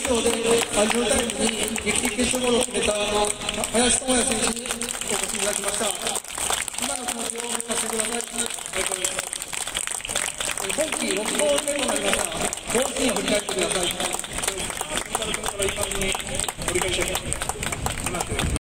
勝でアディショナルタイムに劇的決勝ゴールを決めた林智也選手にお越しいただきました。今の気持ちを聞かせてください。今季6ゴール目となりました。ゴールシーンを振り返ってください。